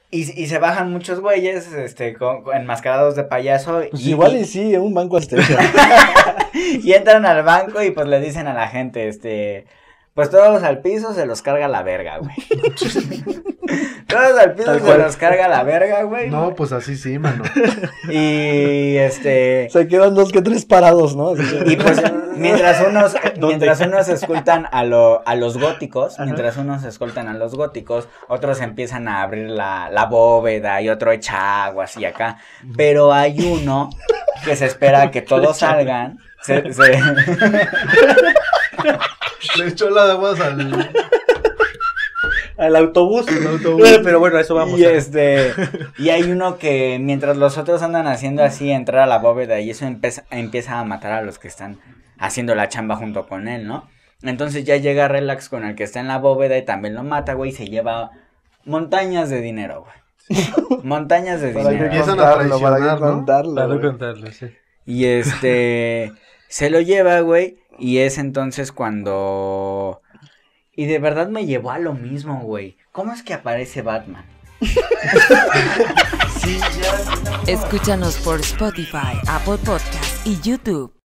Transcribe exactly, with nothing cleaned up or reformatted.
Y, y se bajan muchos güeyes, este, con, con enmascarados de payaso. Pues y, igual y, y sí, un banco asistencia. y entran al banco y pues le dicen a la gente, este, pues todos al piso se los carga la verga, güey. Todos al piso Tal se cual. los carga la verga, güey. No, pues así sí, mano. Y este... Se quedan dos que tres parados, ¿no? Así que- Y pues mientras unos, ¿Dónde? mientras unos escoltan a lo, a los góticos, mientras unos escoltan a los góticos, otros empiezan a abrir la, la bóveda y otro echa aguas y acá. Pero hay uno que se espera a que todos salgan. Se, se... Le echó las aguas al... Al autobús. al autobús. Eh, Pero bueno, a eso vamos. Y a- este, y hay uno que mientras los otros andan haciendo así, entrar a la bóveda y eso empieza, empieza a matar a los que están haciendo la chamba junto con él, ¿no? Entonces ya llega Relax con el que está en la bóveda y también lo mata, güey, y se lleva montañas de dinero, güey. Montañas de Para que dinero. Empiezan a contarlo, para que traicionar, ¿no? contarlo. Para no güey. contarlo, sí. Y este, se lo lleva, güey, y es entonces cuando... Y de verdad me llevó a lo mismo, güey. ¿Cómo es que aparece Batman? Escúchanos por Spotify, Apple Podcast y YouTube.